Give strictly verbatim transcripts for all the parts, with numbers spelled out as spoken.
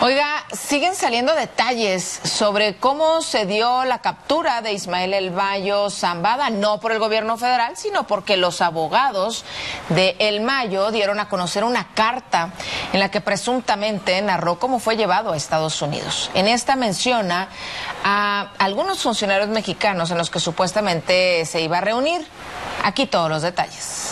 Oiga, siguen saliendo detalles sobre cómo se dio la captura de Ismael El Mayo Zambada, no por el gobierno federal, sino porque los abogados de El Mayo dieron a conocer una carta en la que presuntamente narró cómo fue llevado a Estados Unidos. En esta menciona a algunos funcionarios mexicanos en los que supuestamente se iba a reunir. Aquí todos los detalles.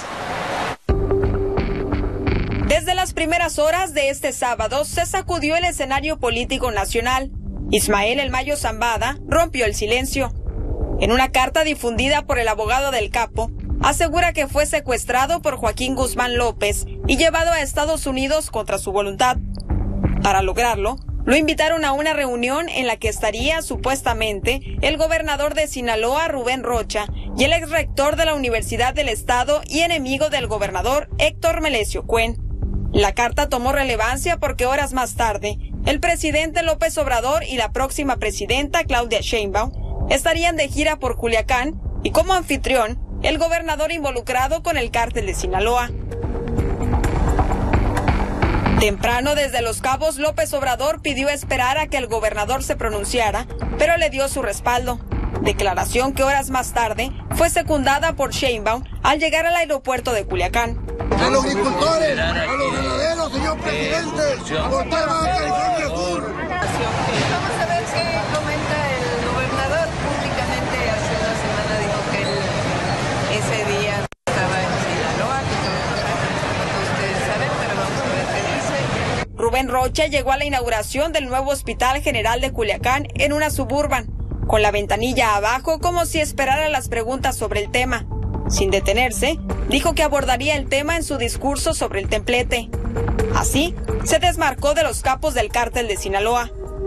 Desde las primeras horas de este sábado se sacudió el escenario político nacional. Ismael El Mayo Zambada rompió el silencio. En una carta difundida por el abogado del capo, asegura que fue secuestrado por Joaquín Guzmán López y llevado a Estados Unidos contra su voluntad. Para lograrlo, lo invitaron a una reunión en la que estaría supuestamente el gobernador de Sinaloa, Rubén Rocha, y el exrector de la Universidad del Estado y enemigo del gobernador, Héctor Melesio Cuen. La carta tomó relevancia porque horas más tarde, el presidente López Obrador y la próxima presidenta Claudia Sheinbaum estarían de gira por Culiacán y como anfitrión, el gobernador involucrado con el cártel de Sinaloa. Temprano desde Los Cabos, López Obrador pidió esperar a que el gobernador se pronunciara, pero le dio su respaldo. Declaración que horas más tarde fue secundada por Sheinbaum al llegar al aeropuerto de Culiacán. A los agricultores, a los ganaderos, señor presidente, por Baja California Sur. Vamos a ver qué comenta el gobernador. Públicamente hace una semana dijo que él ese día estaba en Sinaloa, que todos ustedes saben, pero vamos a ver qué dice. Rubén Rocha llegó a la inauguración del nuevo Hospital General de Culiacán en una suburban, con la ventanilla abajo como si esperara las preguntas sobre el tema. Sin detenerse, dijo que abordaría el tema en su discurso sobre el templete. Así, se desmarcó de los capos del cártel de Sinaloa.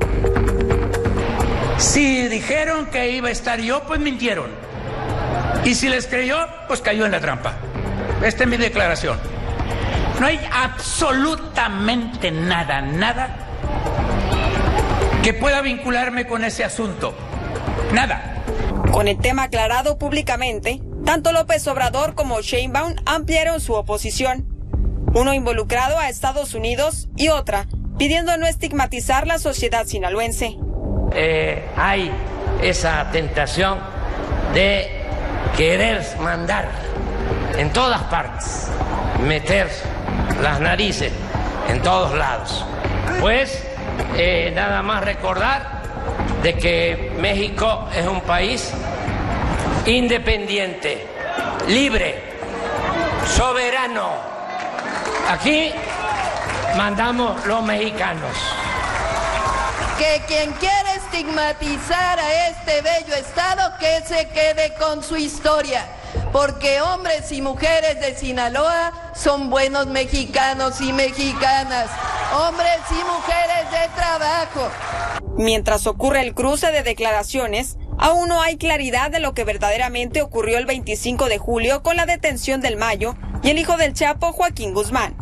Si dijeron que iba a estar yo, pues mintieron. Y si les creyó, pues cayó en la trampa. Esta es mi declaración. No hay absolutamente nada, nada que pueda vincularme con ese asunto. Nada. Con el tema aclarado públicamente, tanto López Obrador como Sheinbaum ampliaron su oposición. Uno involucrado a Estados Unidos y otra pidiendo no estigmatizar la sociedad sinaloense. Eh, hay esa tentación de querer mandar en todas partes, meter las narices en todos lados. Pues eh, nada más recordar de que México es un país independiente, libre, soberano. Aquí mandamos los mexicanos. Que quien quiere estigmatizar a este bello estado, que se quede con su historia. Porque hombres y mujeres de Sinaloa son buenos mexicanos y mexicanas. Hombres y mujeres de trabajo. Mientras ocurre el cruce de declaraciones, aún no hay claridad de lo que verdaderamente ocurrió el veinticinco de julio con la detención del Mayo y el hijo del Chapo, Joaquín Guzmán.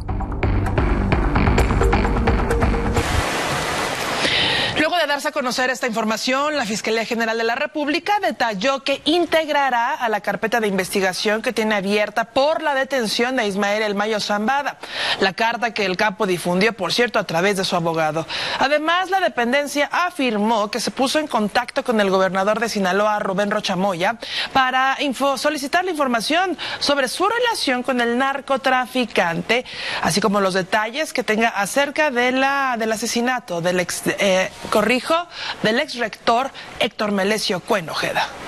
Luego de darse a conocer esta información, la Fiscalía General de la República detalló que integrará a la carpeta de investigación que tiene abierta por la detención de Ismael El Mayo Zambada, la carta que el capo difundió, por cierto, a través de su abogado. Además, la dependencia afirmó que se puso en contacto con el gobernador de Sinaloa, Rubén Rocha Moya, para info, solicitar la información sobre su relación con el narcotraficante, así como los detalles que tenga acerca de la, del asesinato del ex... Eh, corrijo, del ex rector Héctor Melesio Cuen Ojeda.